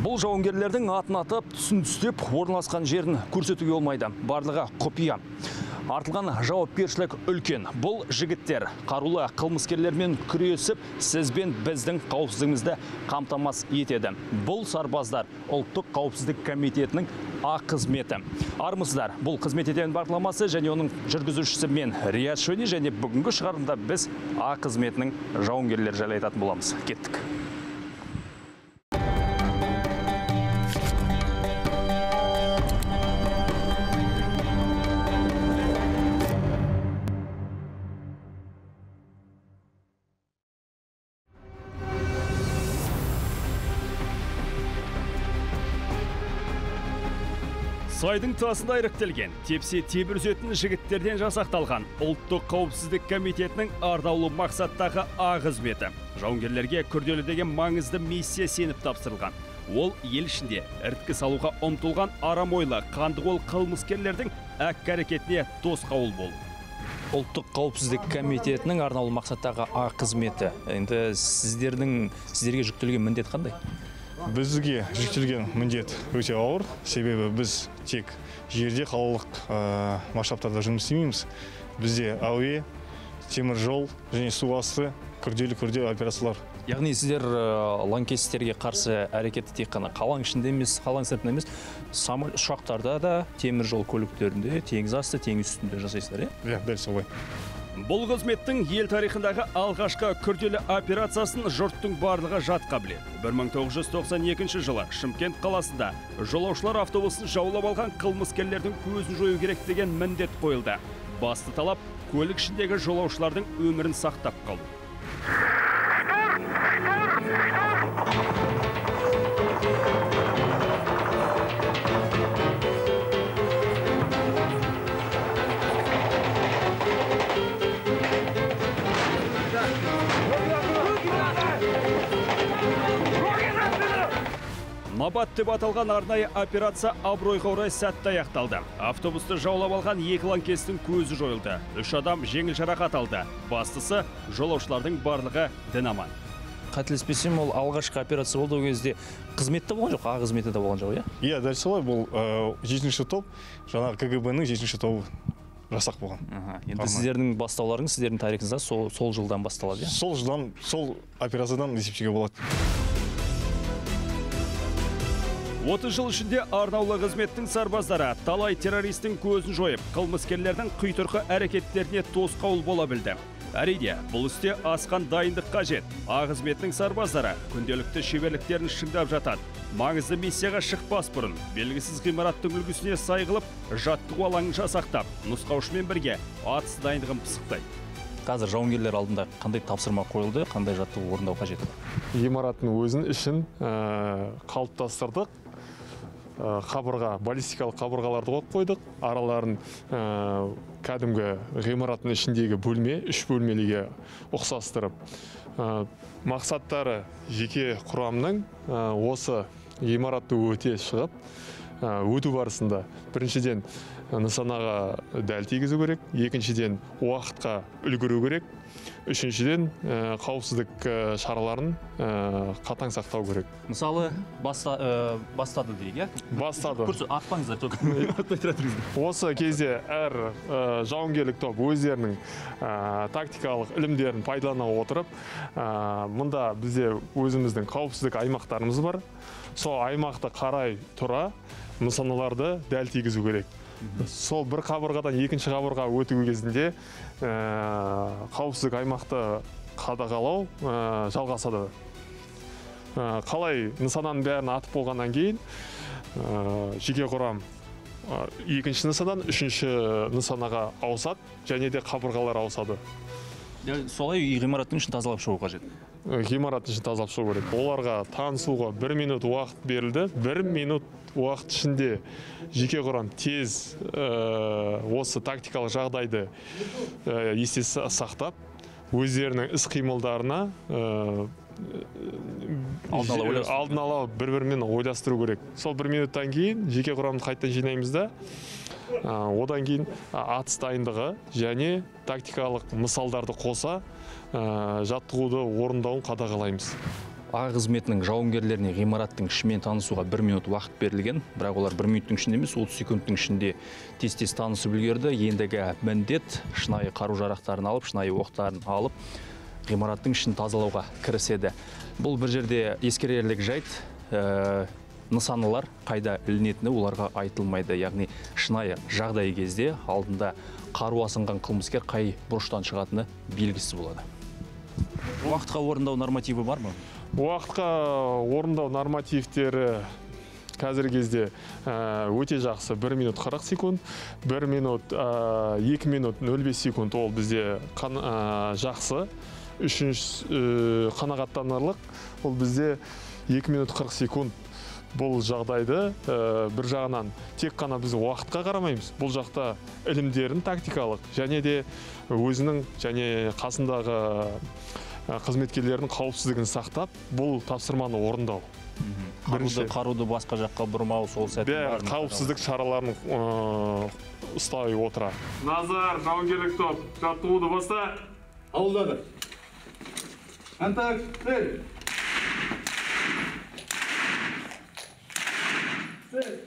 Бұл жауынгерлердің атын атып, түсін түстеп, орналасқан жерін көрсетуге болмайды. Барлығы құпия. Артылған жауапкершілік үлкен. Бұл жігіттер қарулы қылмыскерлермен күресіп, сіз бен біздің қауіпсіздігімізді қамтамасыз етеді. Бұл сарбаздар ұлттық қауіпсіздік комитетінің қызметі. Армысыздар, бұл қызмет ететін бағдарламасы және оның жүргізушісі мен Рият Шөне, және бүгінгі шығарылымда біз қызметінің жауынгерлері жайлы айтатын боламыз. Кеттік. Сайдың тасында іріктелген, тепсе тебір үзетін жігіттерден жасақталған ұлттық қауіпсіздік комитетінің ардаулы мақсаттағы қызметі. Жауынгерлерге күрделі деген маңызды миссия сеніп тапсырылған. Ол ел ішінде іріткі салуға ұмтылған арам ойлы, қандықол қылмыскерлердің әрекетіне тосқауыл болу. Ұлттық қауіпсіздік комитетінің арнаулы мақсаттағы қызметі. Енді сіздерге жүктелген міндет қандай? Бізге жүктелген міндет өте ауыр, себебі біз тек жерде қалалық масштабтарда жұмыс істемейміз. Бізде әуе, темір жол және су асты күрделі операциялар. Яғни сіздер лаңкестерге қарсы әрекетті тек қана қалаң ішінде емес, қалаң сыртында емес, ұшақтарда да, темір жол көліктерінде, теңіз асты, теңіз үстінде жасайсыздар, иә? Дәл солай. Бұл қызметтің ел тарихындағы алғашқы күрделі операциясын жұрттың барлығы жатқа біледі. 1992 жылы Шымкент қаласында жолаушылар автобусын жаулап алған қылмыскерлердің көзін жою керек деген міндет қойылды. Басты талап көлік ішіндегі жолаушылардың өмірін сақтап қалу. Набат деп аталған арнайы операция абыройға орай сәтті аяқталды. Автобусты жаулап алған екі лаңкестің көзі жойылды. 3 адам жеңіл жарақат алды. Бастысы жолаушылардың барлығы дін аман. Қателеспесем, ол алғашқы операция болды, ол кезде қызметте болған жоқ, қызметте де болған жоқ, иә? Иә, дәл солай. Бұл 7-ші топ, жаңағы КГБ-ның 7-ші тобы жасақ болған. Енді сіздердің бастауларыңыз, сіздердің тарихыңызда сол жылдан басталады, иә? Сол жылдан, сол операциядан есептеуге болады. 30 жыл ішінде арнаулы қызметтің сарбаздары талай террористің көзін жойып, қылмыскерлердің құйтырқы әрекеттеріне тосқауыл бола білді. Әрине, бұл істе асқан дайындық қажет. Қызметтің сарбаздары күнделікті шеберліктерін шыңдап жатады. Маңызды миссияға шықпас бұрын, белгісіз ғимараттың үлгісіне сай қылып, жаттығу алаңын жасақтап, нұсқаушымен бірге атыс дайындығын пысықтайды. Қазір жауынгерлер алдында қандай тапсырма қойылды, қандай жаттығу орындау қажет? Ғимараттың өзін ішін қалыптастырдық. Қабырға, баллистикалық қабырғаларды қойдық. Араларын кәдімгі ғимараттың ішіндегі бөлме, 3 бөлмеліге ұқсастырып. Мақсаттары жеке құрамның осы ғимаратты өте шығып, өту барысында біріншіден нысанаға дәл тигізу керек, екіншіден уақытқа үлгеру керек, үшіншіден қауіпсіздік шараларын қатаң сақтау керек. Мысалы, бастады дейік, иә? Бастады. Атпаңыздар, Осы кезде әр жауынгерлік топ өздерінің тактикалық ілімдерін пайдалана отырып, мұнда бізде өзіміздің қауіпсіздік аймақтарымыз бар. Сол аймақты қарай тұра нысаналарды дәл тигізу керек. Сол бір қабырғадан екінші қабырға өту кезінде қауіпсіздік аймақты қадағалау жалғасады. Қалай нысананың бәрін атып болғаннан кейін жеке құрам екінші нысанадан үшінші нысанаға ауысады, және де қабырғалар ауысады. Солай ғимараттың ішін тазалап шығу қажет. Ғимараттың ішін тазалап шығу керек. Оларға танысуға 1 минут уақыт берілді. 1 минут уақыт ішінде жеке құрам тез осы тактикалық жағдайды есте сақтап, өздерінің іс-қимылдарына алдын ала бір-бірімен ойластыру керек. Сол 1 минуттан кейін жеке құрамды қайттан жинаймыз да, одан кейін атыс дайындығы және тактикалық мысалдарды қоса жаттығуды орындауын қадағалаймыз. А қызметінің жауынгерлеріне ғимараттың ішімен танысуға 1 минут уақыт берілген, бірақ олар 1 минуттың ішінде емес, 30 секундтың ішінде тез-тез танысып үлгерді. Ендігі міндет шынайы қару-жарақтарын алып, шынайы оқтарын алып, ғимараттың ішін тазалауға кіріседі. Бұл бір жерде ескерерлік жайт, нысаналар қайда ілінетіні оларға айтылмайды. Яғни шынайы жағдай кезде алдында қару асынған қылмыскер қай бұрыштан шығатыны белгісіз болады. Уақытқа орындау нормативі бар ма? Уақытқа орындау нормативтері қазіргі кезде өте жақсы. 1 минут 40 секунд, 1 минут 2 минут 05 секунд ол бізде жақсы. Үшінші қанағаттанарлық, ол бізде 2 минут 40 секунд. Бұл жағдайды бір жағынан тек қана біз уақытқа қарамаймыз. Бұл жақта ілімдерін тактикалық және де өзінің және қасындағы қызметкерлердің қауіпсіздігін сақтап, бұл тапсырманы орындау. Қаруды басқа жаққа бұрмау, сол сәтті қауіпсіздік шараларын ұстай отыра. Назар, жауынгерлік топ, жаттығуды баста. Ауылдады. Контакт, цель. Цель.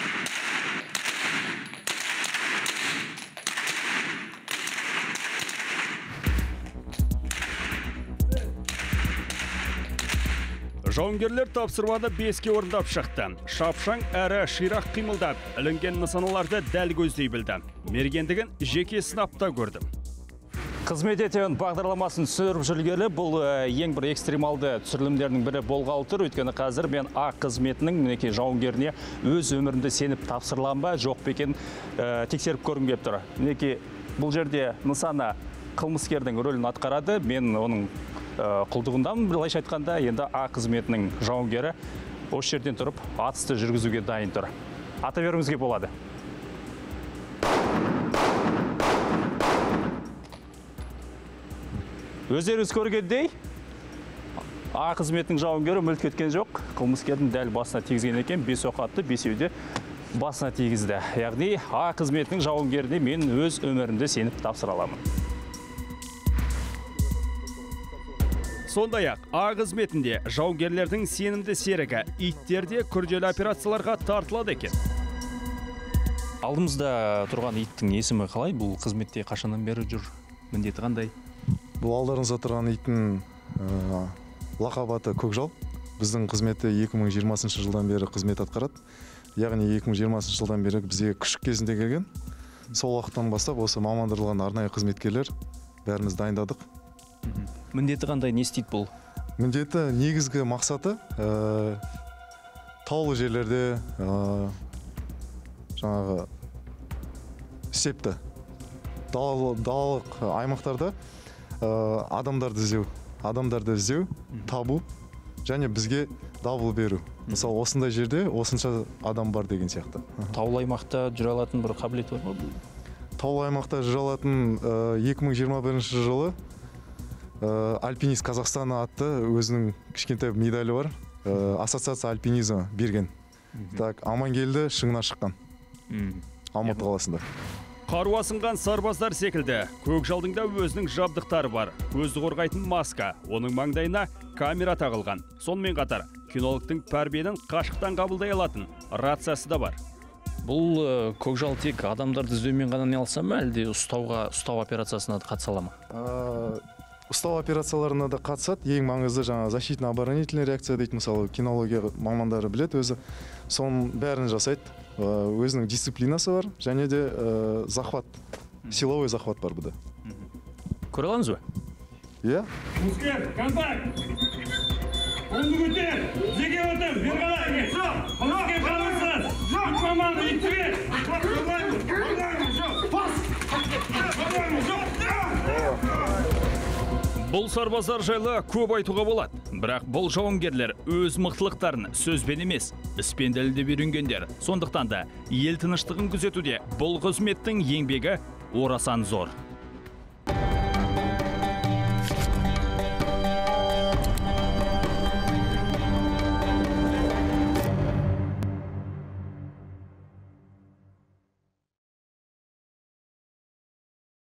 Жауынгерлер тапсырманы 5-ке орындап шықты. Шапшаң әрі ширақ қимылдап, ілінген нысаналарды дәл көздей білді. Мергендігін жеке сынапта көрдім. Қызмет етемін бағдарламасын түсіріп жүргелі, бұл ең бір экстремалды түсірілімдерінің бірі болғалы тұр. Өйткені қазір мен А қызметінің мінекей жауынгеріне өз өмірімді сеніп тапсырылам ба, жоқ па екен тексеріп көргім келіп тұр. Мінекей бұл жерде нысана қылмыскердің рөлін атқарады. Мен оның құлдығындамын, былайша айтқанда, енді А қызметінің жауынгері осы жерден тұрып атысты жүргізуге дайын тұр. Ата беруіңізге болады. Өздеріңіз көргендей, А қызметінің жауынгері мүлт кеткен жоқ. Қылмыскердің дәл басына тигізген екен, 5 оқ атты, 5-еуде басына тигізді. Яғни А қызметінің жауынгеріне мен өз өмірімді сеніп тапсыра аламын. Сондай-ақ А қызметінде жауынгерлердің сенімді серігі иттерде күрделі операцияларға тартылады екен. Алдымызда тұрған иттің есімі қалай? Бұл қызметте қашаннан бері жүр? Міндеті қандай? Бұл алдарыңызда тұрған иттің лақабаты Көкжал. Біздің қызметі 2020 жылдан бері қызмет атқарады. Яғни 2020 жылдан бері бізге күшік кезінде келген. Сол уақыттан бастап осы мамандырылған арнайы қызметкерлер бәріміз дайындадық. Міндеті қандай, не істейді бұл? Міндеті негізгі мақсаты таулы жерлерде жаңағы септі далалық аймақтарда адамдарды іздеу, табу және бізге дабыл беру. Мысалы, осындай жерде осынша адам бар деген сияқты. Таулы аймақта жүре алатын бір қабілет бар ма? Таулы аймақта жүре алатын 2021 жылы Альпинист Қазақстаны атты өзінің кішкентай медалі бар. Ассоциация альпинизма берген. Так, Амангелді шыңына шыққан. Алматы қаласында. Қару асынған сарбаздар секілді, Көкжалдың да өзінің жабдықтары бар. Көзді қорғайтын маска, оның маңдайына камера тағылған. Сонымен қатар, кинологтың пәрменін қашықтан қабылдай алатын рациясы да бар. Бұл Көкжал тек адамдарды іздеумен ғана не алса ма, әлде ұстау операциясына қатыса ала ма? Ұстау операцияларына да қатысады. Ең маңызды жаңа защитно-оборонительный реакция дейді, мысалы, кинология мамандары біледі, өзі соның бәрін жасайды. Өзінің дисциплинасы бар, және де захват, силовой захват бар бұда. Көре аламыз ба? Иә. Мускер, контакт! Онды көтер! Зеге өтім! Берғалай! Жоқ! Мускер, қалыңызсыз! Жоқ! Команды, итіге! Бұл сарбаздар жайлы көп айтуға болады. Бірақ бұл жауынгерлер өз мықтылықтарын сөзбен емес, іспен дәлелдеп үйренгендер. Сондықтан да ел тыныштығын күзетуде бұл қызметтің еңбегі орасан зор.